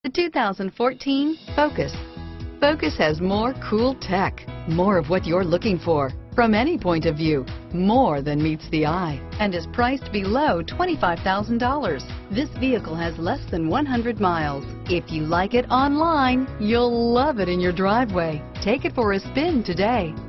The 2014 Focus. Focus has more cool tech, more of what you're looking for. From any point of view, more than meets the eye, and is priced below $25,000. This vehicle has less than 100 miles. If you like it online, you'll love it in your driveway. Take it for a spin today.